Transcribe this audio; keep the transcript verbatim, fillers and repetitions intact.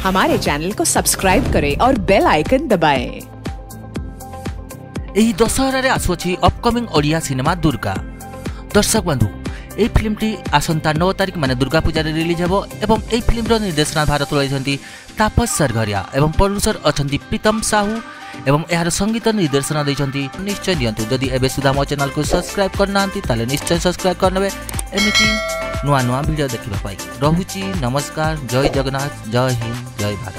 हमारे चैनल को सब्सक्राइब करें और बेल आइकन दबाएं। एही दशहरा रे आसुछि अपकमिंग ओडिया सिनेमा दुर्गा। दर्शक बंधु ए फिल्म टी आसंता नौ तारिख माने दुर्गा पूजा रे रिलीज हेबो एवं ए फिल्म रो निर्देशना भारत रहिसंती तापस सरघरिया एवं प्रोड्यूसर अछंती प्रीतम साहू एवं यार संगीत निर्देशना दैछंती। निश्चय दियंतु जदि एबे सुधा मो चैनल को सब्सक्राइब करनांती ताले निश्चय सब्सक्राइब करनबे एमिति नुआ नुआ वीडियो देखिबा पाई। रहुची नमस्कार, जय जगन्नाथ, जय हिंद, जय भारत।